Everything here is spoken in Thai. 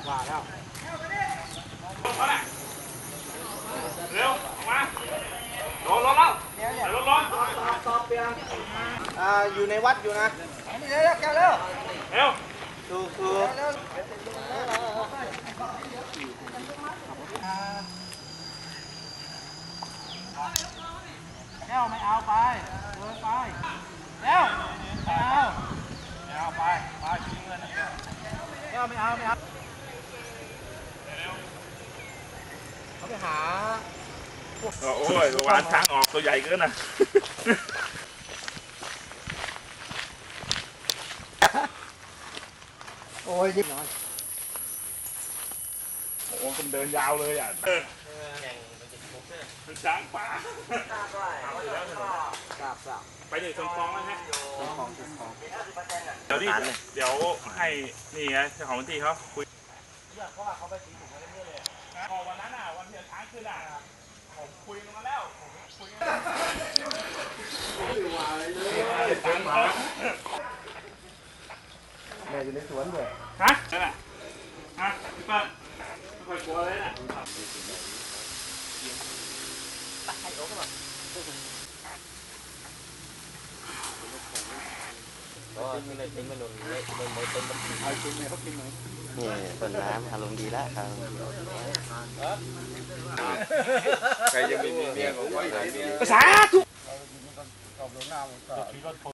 ว่าแล้วเร็วมาลงแล้วลงอยู่ในวัดอยู่นะนี่เร็วแกเร็วเร็วถูกแก้วไม่เอาไปเดินไปแก้วไม่เอาไปทิ้งเงินแก้วไม่เอาเขาไปหาโอ้ยวานช้างออกตัวใหญ่เกินนะโอ้ยยิบนอนโอ้คุณเดินยาวเลยอ่ะช้างป่าไปถึงชนคลองแล้วฮะเดี๋ยวให้นี่ไงเจ้าของพื้นที่เขาคุยเขาไปตีถูกมาเรื่อยๆเลยพอวันนั้นอ่ะวันที่ช้างขึ้นอ่ะผมคุยกันมาแล้วคุยกันแม่อยู่ในสวนเลยฮะนั่นแหละฮะพี่เปิ้ลไม่ค่อยกลัวเลยน่ะนี่ต้นน้ำอารมณ์ดีแล้วครับใครยังไม่มีเมียของใครมีภาษาทุก